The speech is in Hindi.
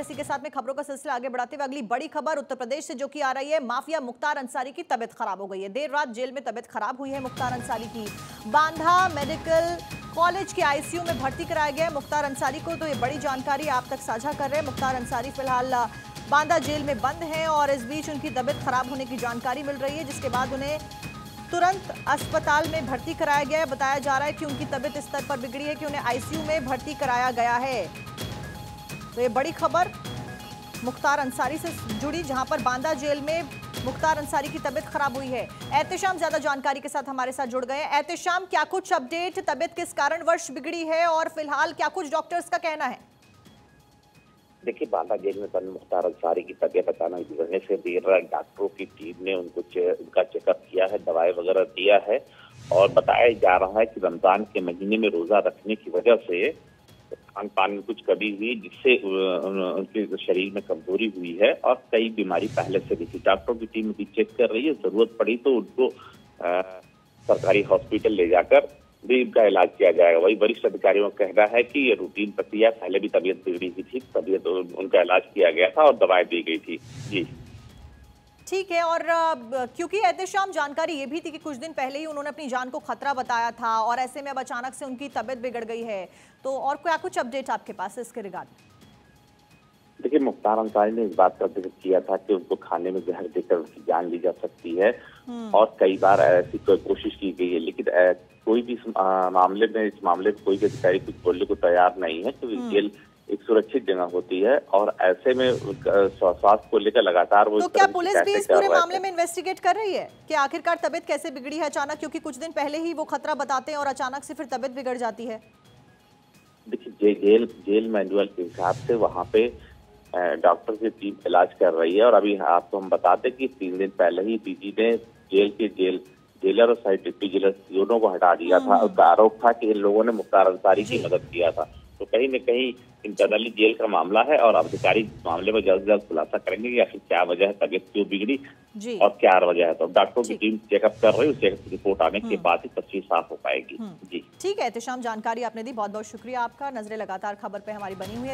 इसी के साथ में खबरों का सिलसिला आगे बढ़ाते हुए अगली बड़ी खबर उत्तर प्रदेश से जो कि आ रही है। माफिया मुख्तार अंसारी की तबीयत खराब हो गई है। देर रात जेल में तबीयत खराब हुई है मुख्तार अंसारी की। बांदा मेडिकल कॉलेज के आईसीयू में भर्ती कराया गया है मुख्तार अंसारी को। तो ये बड़ी जानकारी आप तक साझा कर रहे हैं। मुख्तार अंसारी फिलहाल बांदा जेल में बंद हैं और इस बीच उनकी तबीयत खराब होने की जानकारी मिल रही है, जिसके बाद उन्हें तुरंत अस्पताल में भर्ती कराया गया है। बताया जा रहा है कि उनकी तबीयत इस स्तर पर बिगड़ी है कि उन्हें आईसीयू में भर्ती कराया गया है। तो ये बड़ी खबर मुख्तार अंसारी से जुड़ी, जहां पर बांदा जेल में मुख्तार अंसारी की तबीयत खराब हुई है। एहतेशाम ज्यादा जानकारी के साथ हमारे साथ जुड़ गए हैं। एहतेशाम, क्या कुछ अपडेट, तबीयत किस कारणवश बिगड़ी है और फिलहाल क्या कुछ डॉक्टर्स का कहना है? देखिए, बांदा जेल में बंद मुख्तार अंसारी की तबीयत अचानक बिगड़ने से देर रात डॉक्टरों की टीम ने उनका चेकअप किया है, दवाई वगैरह दिया है और बताया जा रहा है कि रमजान के महीने में रोजा रखने की वजह से खान पान में कुछ कमी हुई, जिससे उनके शरीर में कमजोरी हुई है और कई बीमारी पहले से भी थी। डॉक्टरों की टीम भी चेक कर रही है, जरूरत पड़ी तो उनको सरकारी हॉस्पिटल ले जाकर भी इनका इलाज किया जाएगा। वही वरिष्ठ अधिकारियों का कहना है कि ये रूटीन प्रक्रिया, पहले भी तबीयत बिगड़ी हुई थी, तबीयत उनका इलाज किया गया था और दवाई दी गई थी। जी ठीक है। और क्योंकि एहतेशाम जानकारी ये भी थी कि कुछ दिन पहले ही उन्होंने अपनी जान को खतरा बताया था और ऐसे में अब अचानक से उनकी तबीयत बिगड़ गई है, तो और क्या कुछ अपडेट आपके पास है इसके रिगार्डिंग? देखिए, मुख्तार अंसारी ने इस बात का जिक्र किया था कि उनको खाने में जहर देकर उनकी जान ली जा सकती है और कई बार ऐसी कोशिश की गई है, लेकिन कोई भी इस मामले में कोई भी अधिकारी कुछ बोलने को तैयार नहीं है। क्योंकि जेल एक सुरक्षित जगह होती है और ऐसे में स्वास्थ्य को लेकर लगातार वो। तो क्या पुलिस भी इस पूरे मामले में इन्वेस्टिगेट कर रही है कि आखिरकार तबीयत कैसे बिगड़ी है अचानक? क्योंकि कुछ दिन पहले ही वो खतरा बताते हैं और अचानक से फिर तबीयत बिगड़ जाती है। देखिए, जेल मैनुअल के हिसाब से वहाँ पे डॉक्टर की टीम इलाज कर रही है और अभी आपको हम बताते कि 3 दिन पहले ही डीजी ने जेलर और साइड डिप्टी जेलर दोनों को हटा दिया था। उसका आरोप था कि इन लोगों ने मुख्तार अंसारी की मदद किया था। तो कहीं न कहीं इंटरनली जेल का मामला है और अधिकारी मामले में जल्द से जल्द खुलासा करेंगे कि आखिर क्या वजह है, तबीयत क्यों बिगड़ी और क्या वजह है। तो डॉक्टरों की टीम चेकअप कर रही है, चेकअप रिपोर्ट आने के बाद ही तस्वीर साफ हो पाएगी। जी ठीक है एहतेशाम, जानकारी आपने दी, बहुत बहुत शुक्रिया आपका। नजरें लगातार खबर पे हमारी बनी हुई है।